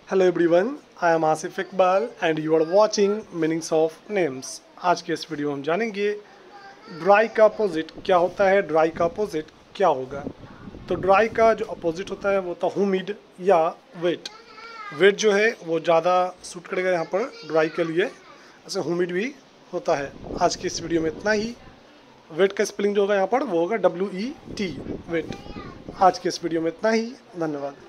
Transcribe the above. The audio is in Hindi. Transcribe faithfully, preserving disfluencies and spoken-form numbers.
Hello everyone, I am Asif Iqbal and you are watching meanings of names. आज के इस वीडियो में हम जानेंगे ड्राई का अपोजिट क्या होता है, ड्राई का अपोजिट क्या होगा। तो ड्राई का जो अपोजिट होता है वो होता है ह्यूमिड या वेट। वेट जो है वो ज़्यादा सूट करेगा यहाँ पर ड्राई के लिए, ऐसे ह्यूमिड भी होता है। आज की इस वीडियो में इतना ही। वेट का स्पेलिंग जो होगा यहाँ पर वो होगा डब्ल्यू ई टी, वेट। आज के इस वीडियो में इतना ही, धन्यवाद।